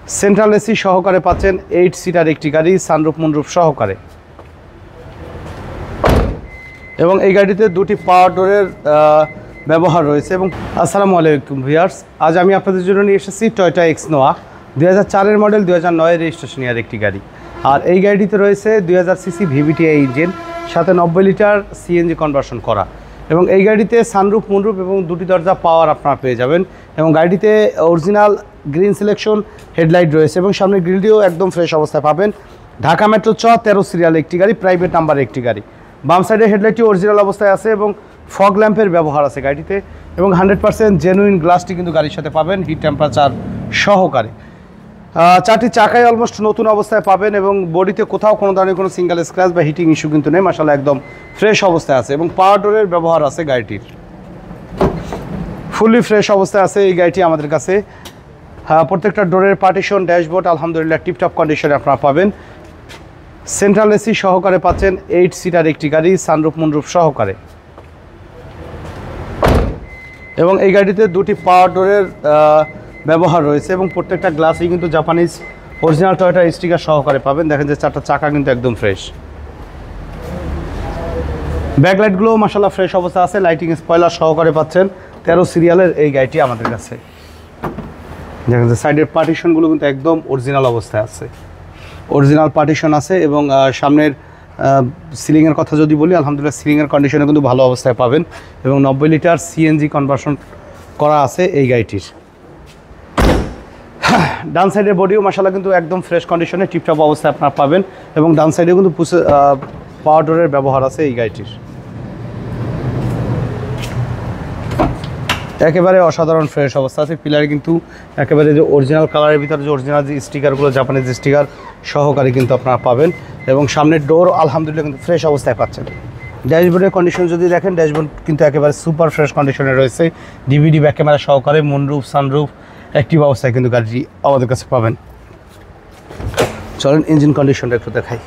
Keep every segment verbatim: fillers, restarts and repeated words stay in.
Central AC সহকারে পাচ্ছেন eight seater একটি গাড়ি সানরুফ মুনরুফ সহকারে। এবং এই গাড়িতে দুটি পাওয়ার ডোরের ব্যবহার রয়েছে। এবং আসসালামু আলাইকুম ভিউয়ার্স, আজ আমি আপনাদের জন্য নিয়ে এসেছি টয়োটা এক্স নোয়া দুই হাজার চারের মডেল দুই হাজার নয়ের রেজিস্ট্রেশন ইয়ার একটি গাড়ি। আর এই গাড়িটিতে রয়েছে দুই হাজার সিসি ভিভিটিআই ইঞ্জিন, সাথে নব্বই লিটার সিএনজি কনভার্সন করা। এবং এই গাড়িতে সানরুফ মুনরুফ এবং দুটি দরজা পাওয়ার আপনারা পেয়ে যাবেন। এবং গাড়িটিতে অরিজিনাল গ্রিন সিলেকশন হেডলাইট রয়েছে এবং সামনের গ্রিলটিও একদম ফ্রেশ অবস্থায় পাবেন। ঢাকা মেট্রো চ তেরো সিরিয়াল একটি গাড়ি, প্রাইভেট নাম্বারের একটি গাড়ি। বাম সাইডের হেডলাইটটি অরিজিনাল অবস্থায় আছে এবং ফগ ল্যাম্পের ব্যবহার আছে গাড়িতে। এবং হান্ড্রেড পার্সেন্ট জেনুইন গ্লাসটি কিন্তু গাড়ির সাথে পাবেন, হিট টেম্পারেচার সহকারে। চারটি চাকাই অলমোস্ট নতুন অবস্থায় পাবেন এবং বডিতে কোথাও কোনো ধরনের কোনো সিঙ্গেল স্ক্র্যাচ বা হিটিং ইস্যু কিন্তু নেই, মাশাআল্লাহ একদম ফ্রেশ অবস্থায় আছে। এবং পাওয়ার ডোরের ব্যবহার আছে গাড়িটির, ফুললি ফ্রেশ অবস্থায় আছে এই গাড়িটি আমাদের কাছে। হ্যাঁ, প্রত্যেকটা ডোরের পার্টিশন, ড্যাশবোর্ড আলহামদুলিল্লাহ টিপটপ কন্ডিশনে আপনারা পাবেন। সেন্ট্রাল এসি সহকারে পাচ্ছেন এইট সিটার একটি গাড়ি সানরুফ মুনরুফ সহকারে। এবং এই গাড়িতে দুটি পাওয়ার ডোরের ব্যবহার রয়েছে এবং প্রত্যেকটা গ্লাসই কিন্তু জাপানিজ অরিজিনাল টয়োটা স্টিকার সহকারে পাবেন। দেখেন যে চারটা চাকা কিন্তু একদম ফ্রেশ। ব্যাকলাইটগুলোও মাশাআল্লাহ ফ্রেশ অবস্থা আছে, লাইটিং স্পয়লার সহকারে পাচ্ছেন। তেরো সিরিয়ালের এই গাড়িটি আমাদের কাছে। দেখেন যে সাইডের পার্টিশনগুলো কিন্তু একদম অরিজিনাল অবস্থায় আছে, অরিজিনাল পার্টিশন আছে। এবং সামনের সিলিংয়ের কথা যদি বলি, আলহামদুলিল্লাহ সিলিংয়ের কন্ডিশনে কিন্তু ভালো অবস্থায় পাবেন। এবং নব্বই লিটার সিএনজি কনভার্সন করা আছে এই গাড়িটির। ডান সাইডের বডিও মাশাআল্লাহ কিন্তু একদম ফ্রেশ কন্ডিশনে টিপটপ অবস্থায় আপনারা পাবেন। এবং ডান সাইডেও কিন্তু পাওয়ার ডোরের ব্যবহার আছে এই গাড়িটির। একেবারে অসাধারণ ফ্রেশ অবস্থা আছে। পিলারে কিন্তু একেবারে যে অরিজিনাল কালারের ভিতরে যে অরিজিনাল যে স্টিকারগুলো, জাপানিজ স্টিকার সহকারে কিন্তু আপনারা পাবেন। এবং সামনের ডোর আলহামদুলিল্লাহ কিন্তু ফ্রেশ অবস্থায় পাচ্ছেন। ড্যাশবোর্ডের কন্ডিশন যদি দেখেন, ড্যাশবোর্ড কিন্তু একেবারে সুপার ফ্রেশ কন্ডিশনে রয়েছে। ডিভিডি ব্যাক ক্যামেরা সহকারে, মুনরুফ সানরুফ অ্যাক্টিভ অবস্থায় কিন্তু গাড়িটি আমাদের কাছে পাবেন। চলেন ইঞ্জিন কন্ডিশনটা একটু দেখাই।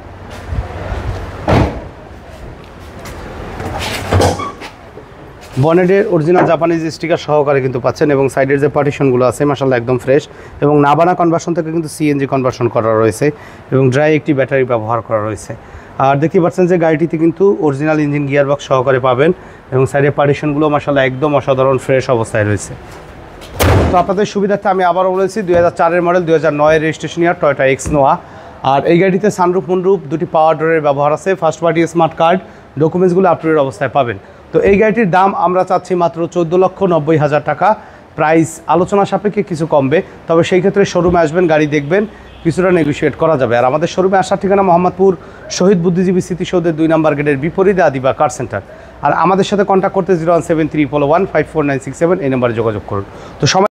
বনেটের অরিজিনাল জাপানিজ স্টিকার সহকারে কিন্তু পাচ্ছেন। এবং সাইডের যে পার্টিশনগুলো আছে মাশাআল্লাহ একদম ফ্রেশ। এবং নাবানা কনভার্সন থেকে কিন্তু সিএনজি কনভার্সন করা রয়েছে এবং ড্রাই একটি ব্যাটারি ব্যবহার করা রয়েছে। আর দেখতে পাচ্ছেন যে গাড়িটিতে কিন্তু অরিজিনাল ইঞ্জিন গিয়ারবক্স সহকারে পাবেন। এবং সাইডের পার্টিশনগুলো মাশাআল্লাহ একদম অসাধারণ ফ্রেশ অবস্থায় রয়েছে। তো আপনাদের সুবিধার্থে আমি আবারও বলেছি দুই হাজার চারের মডেল দুই হাজার নয়ের রেজিস্ট্রেশন ইয়ার টয়োটা এক্স নোয়া। আর এই গাড়িতে সানরুফ মুনরুফ দুটি পাওয়ার ডোরের ব্যবহার আছে। ফার্স্ট পার্টি স্মার্ট কার্ড ডকুমেন্টসগুলো আপডেটেড অবস্থায় পাবেন। তো এই গাড়িটির দাম আমরা চাচ্ছি মাত্র চোদ্দো লক্ষ নব্বই হাজার টাকা। প্রাইস আলোচনা সাপেক্ষে কিছু কমবে, তবে সেই ক্ষেত্রে শোরুমে আসবেন, গাড়ি দেখবেন, কিছুটা নেগোশিয়েট করা যাবে। আর আমাদের শোরুমে আসার ঠিকানা মোহাম্মদপুর শহীদ বুদ্ধিজীবী স্মৃতিসৌধের দুই নম্বর গেটের বিপরীতে আদিবা কার সেন্টার। আর আমাদের সাথে কন্ট্যাক্ট করতে zero one seven three four one five four nine six seven এই নম্বরে যোগাযোগ করুন। তো সময়